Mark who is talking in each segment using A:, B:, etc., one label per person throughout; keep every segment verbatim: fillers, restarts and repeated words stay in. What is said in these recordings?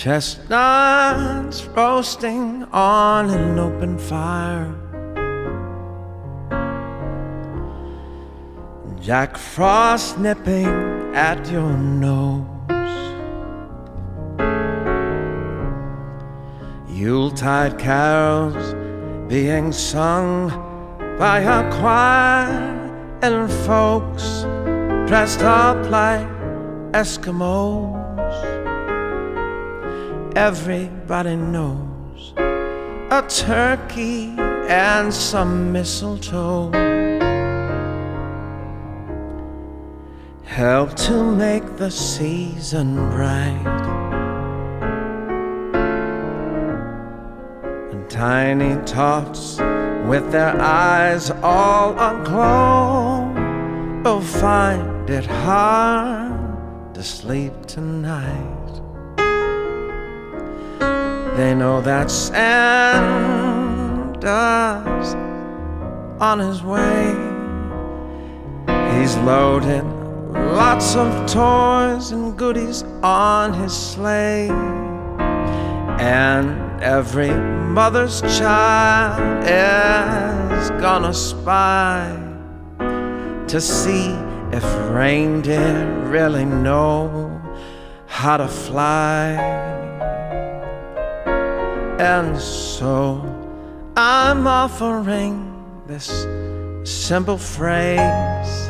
A: chestnuts roasting on an open fire, Jack Frost nipping at your nose, Yuletide carols being sung by a choir, and folks dressed up like Eskimos. Everybody knows a turkey and some mistletoe help to make the season bright. And tiny tots with their eyes all aglow will find it hard to sleep tonight. They know that Santa's on his way. He's loaded lots of toys and goodies on his sleigh, and every mother's child is gonna spy to see if reindeer really know how to fly. And so I'm offering this simple phrase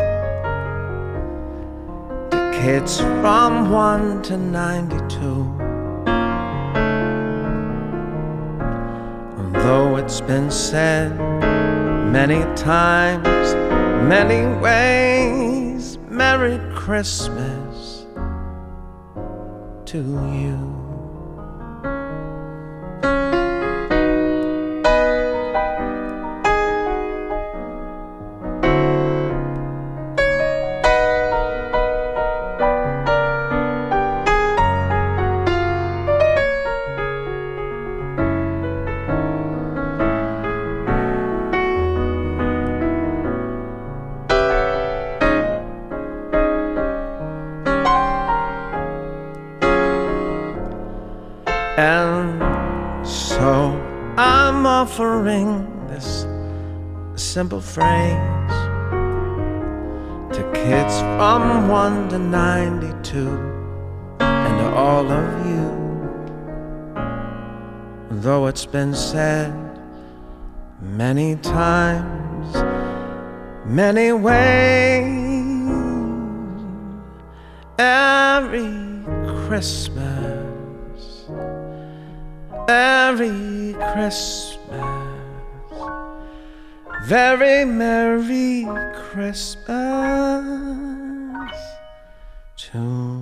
A: to kids from one to ninety-two. And though it's been said many times, many ways, Merry Christmas to you. And so I'm offering this simple phrase to kids from one to ninety-two, and to all of you. Though it's been said many times, many ways, Merry Christmas, Merry Christmas, very Merry Christmas to